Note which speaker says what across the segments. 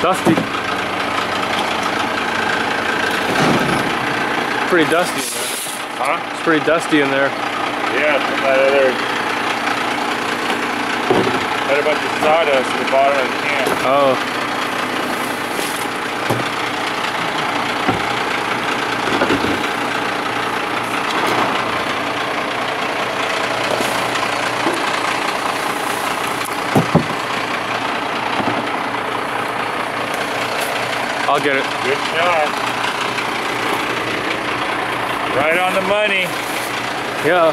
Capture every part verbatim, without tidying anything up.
Speaker 1: Dusty. Pretty dusty in there.
Speaker 2: Huh?
Speaker 1: It's pretty dusty in there.
Speaker 2: Yeah, from that other... Had a bunch of sawdust at the bottom of the can.
Speaker 1: Oh. I'll get it.
Speaker 2: Good shot. Right on the money.
Speaker 1: Yeah.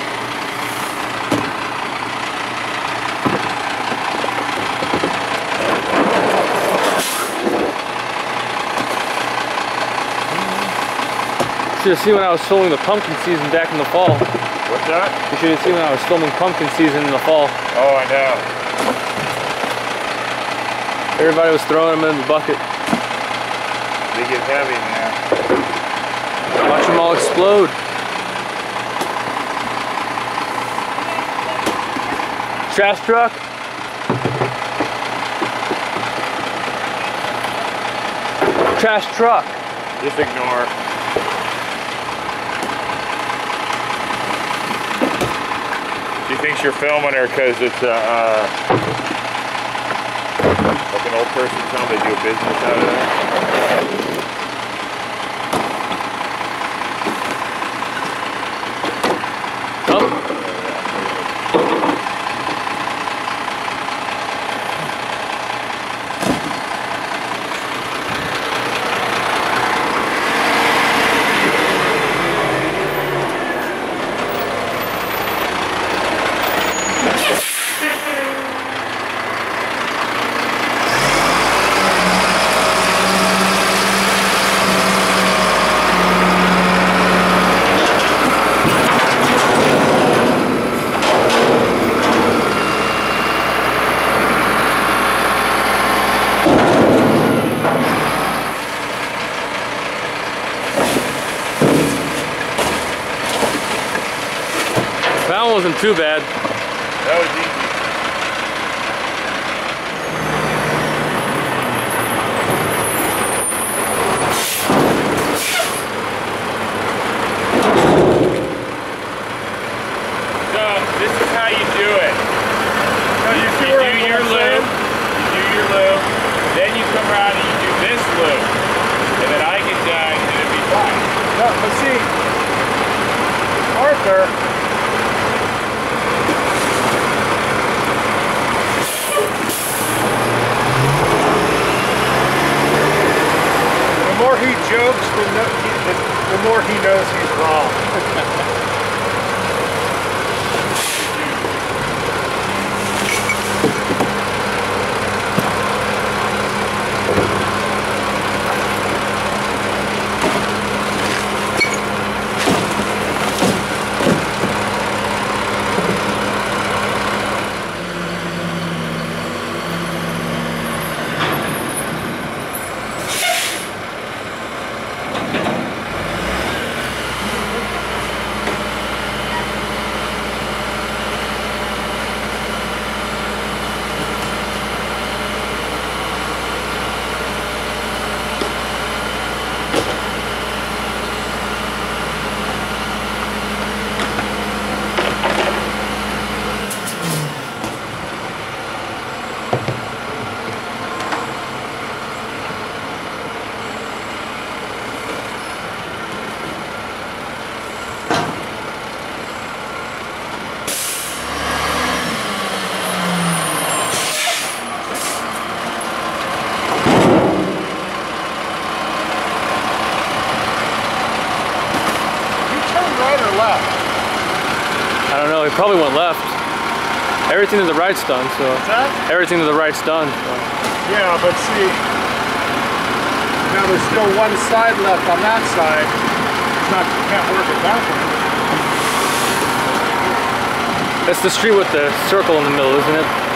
Speaker 1: Should have seen when I was filming the pumpkin season back in the fall.
Speaker 2: What's that?
Speaker 1: You should have seen when I was filming pumpkin season in the fall.
Speaker 2: Oh, I know.
Speaker 1: Everybody was throwing them in the bucket.
Speaker 2: They get heavy, man.
Speaker 1: Watch them all explode. Trash truck. Trash truck.
Speaker 2: Just ignore. She thinks you're filming her because it's uh, uh, like an old person film. They do a business out of there.
Speaker 1: That one wasn't too bad.
Speaker 2: That was easy. So, this is how you do it. So you, you do your loop, you do your loop, then you come around and you do this loop. And then I get done and it'll be fine.
Speaker 3: No, but see, Arthur, the more he jokes, the, no, he, the, the more he knows he's wrong.
Speaker 1: I don't know, he probably went left. Everything to the right's done, so.
Speaker 3: What's that?
Speaker 1: Everything to the right's done. So.
Speaker 3: Yeah, but see, now there's still one side left on that side. It's not, you can't work it backwards.
Speaker 1: That's the street with the circle in the middle, isn't it?